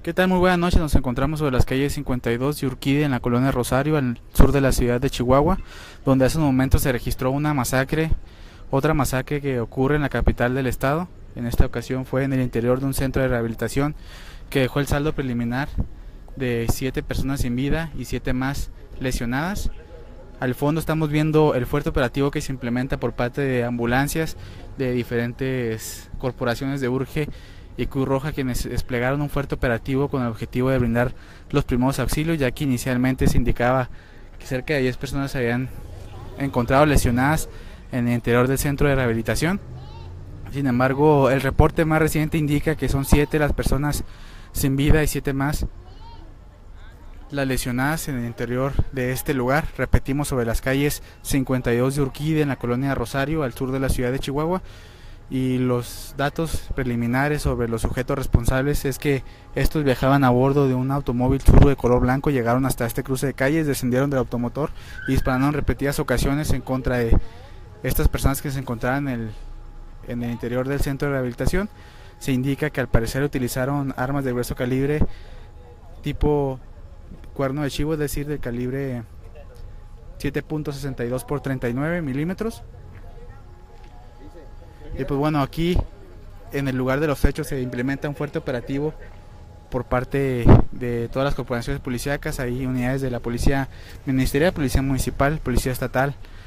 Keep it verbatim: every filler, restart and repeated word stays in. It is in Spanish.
¿Qué tal? Muy buenas noches. Nos encontramos sobre las calles cincuenta y dos y Urquide en la colonia Rosario, al sur de la ciudad de Chihuahua, donde hace un momento se registró una masacre, otra masacre que ocurre en la capital del estado. En esta ocasión fue en el interior de un centro de rehabilitación que dejó el saldo preliminar de siete personas sin vida y siete más lesionadas. Al fondo estamos viendo el fuerte operativo que se implementa por parte de ambulancias de diferentes corporaciones de Urge y Cruz Roja, quienes desplegaron un fuerte operativo con el objetivo de brindar los primeros auxilios, ya que inicialmente se indicaba que cerca de diez personas se habían encontrado lesionadas en el interior del centro de rehabilitación. Sin embargo, el reporte más reciente indica que son siete las personas sin vida y siete más las lesionadas en el interior de este lugar. Repetimos, sobre las calles cincuenta y dos de Urquide en la colonia Rosario, al sur de la ciudad de Chihuahua. Y los datos preliminares sobre los sujetos responsables es que estos viajaban a bordo de un automóvil Tsuru de color blanco, llegaron hasta este cruce de calles, descendieron del automotor y dispararon en repetidas ocasiones en contra de estas personas que se encontraban en el, en el interior del centro de rehabilitación. Se indica que al parecer utilizaron armas de grueso calibre tipo cuerno de chivo, es decir, del calibre siete punto sesenta y dos por treinta y nueve milímetros. Y pues bueno, aquí en el lugar de los hechos se implementa un fuerte operativo por parte de todas las corporaciones policíacas. Hay unidades de la policía ministerial, policía municipal, policía estatal,